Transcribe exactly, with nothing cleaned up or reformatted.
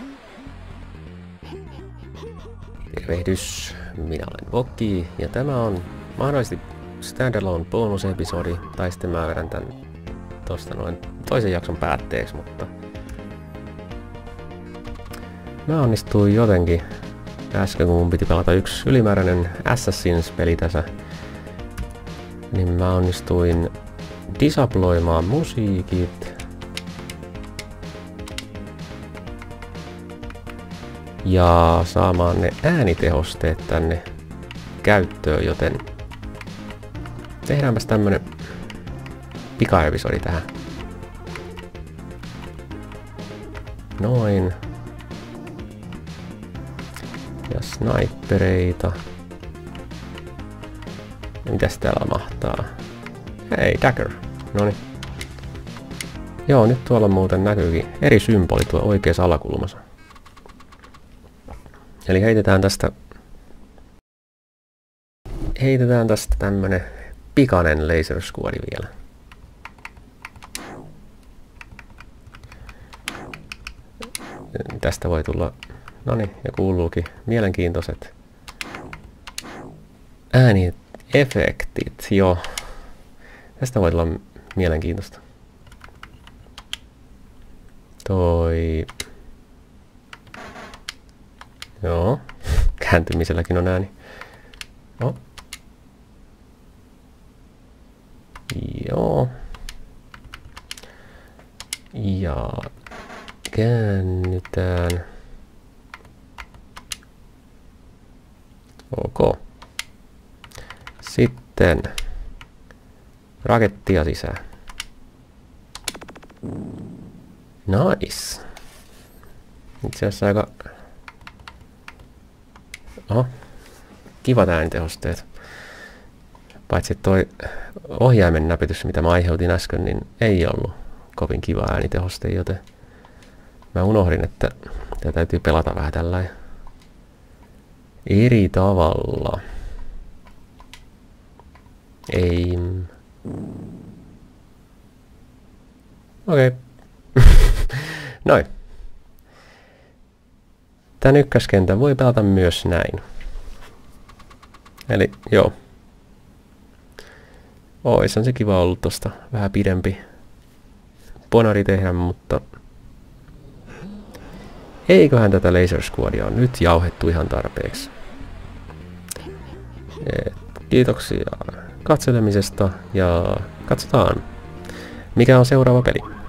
Tervehdys, minä olen Vokki ja tämä on mahdollisesti standalone bonusepisodi, tai sitten mä vedän tän tosta noin toisen jakson päätteeksi, mutta mä onnistuin jotenkin äsken, kun mun piti pelata yksi ylimääräinen Assassins-peli tässä, niin mä onnistuin disabloimaan musiikit ja saamaan ne äänitehosteet tänne käyttöön, joten tehdäänpäs tämmönen pikaepisodi tähän. Noin. Ja snipereita. Ja mitäs täällä mahtaa? Hei, dagger. Noniin. Joo, nyt tuolla muuten näkyykin eri symboli tuo oikeassa alakulmassa. Eli heitetään tästä heitetään tästä tämmönen pikainen laser squadi vielä. Tästä voi tulla, noniin, ja kuuluukin mielenkiintoiset ääniefektit, joo. Tästä voi tulla mielenkiintoista. Toi... Joo, kääntymiselläkin on ääni. No. Joo. Ja käännytään. Ok. Sitten rakettia sisään. Nice. Itse asiassa aika... Oho. Kivat äänitehosteet. Paitsi toi ohjaimen näpytys, mitä mä aiheutin äsken, niin ei ollut kovin kiva äänitehoste, joten mä unohdin, että tää täytyy pelata vähän tällä eri tavalla. Ei. Okei. Okay. Noin. Tän ykköskentän voi pelata myös näin. Eli joo. Ois on se kiva ollut tosta vähän pidempi bonari tehdä, mutta eiköhän tätä laser squadia on nyt jauhettu ihan tarpeeksi. Et kiitoksia katselemisesta ja katsotaan mikä on seuraava peli.